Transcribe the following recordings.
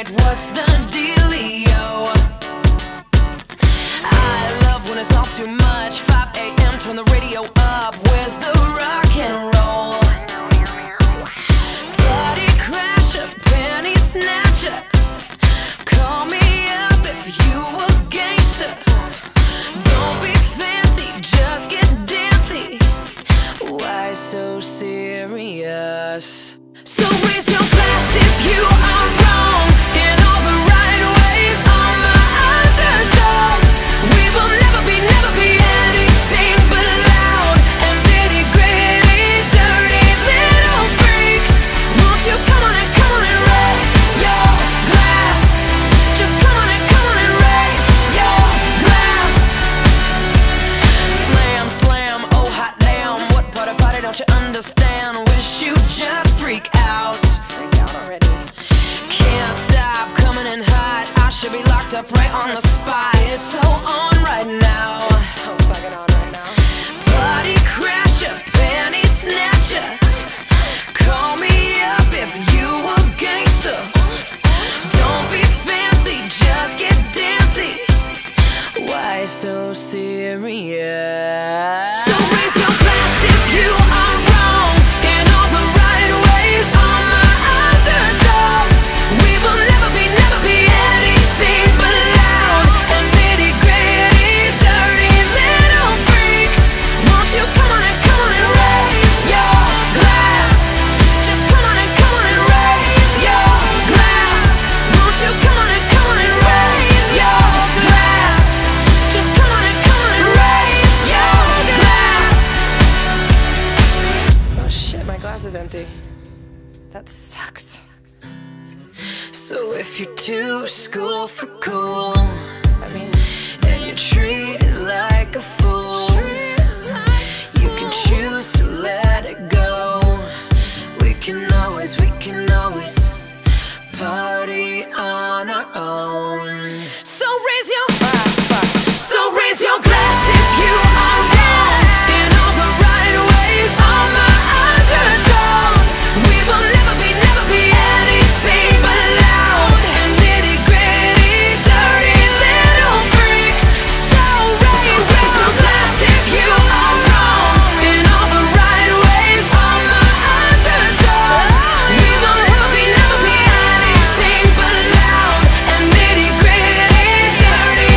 like, what's the dealio? I love when it's all too much. 5 a.m. turn the radio up. Where's the rock and roll? Party crasher, penny snatcher. Call me up if you a gangster. Don't be fancy, just get dancy. Why so serious? So raise your glass if you are wrong in all the right ways. All my underdogs, we will never be anything but loud and nitty gritty, dirty little freaks. Won't you come on and raise your glass? Just come on and raise your glass. Slam, slam, oh hot damn. What part of party don't you understand? Wish you just freak out. Freak out already. Can't stop coming in hot. I should be locked up right on the spot. It's so on right now. It's so fucking on right now. Party crasher, penny snatcher. Call me up if you a gangster. Don't be fancy, just get dancy. Why so serious? So raise your glass if you are wrong in all the right ways. All my underdogs, we will never be anything but loud and nitty gritty, dirty little freaks. Won't you come on and raise your glass? Just come on and raise your glass. Won't you come on and raise your glass? Just come on and raise your glass. Oh shit, my glass is empty. That sucks. So if you're too school for cool, and you're treated like a fool, you can choose to let it go. We can always party on our own. So raise your glass if you are wrong in all the right ways. All my underdogs, we will never be anything but loud and nitty gritty, dirty little freaks. So raise your glass if you are wrong in all the right ways. All my underdogs, we will never be anything but loud and nitty gritty, dirty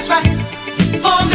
it's right for me.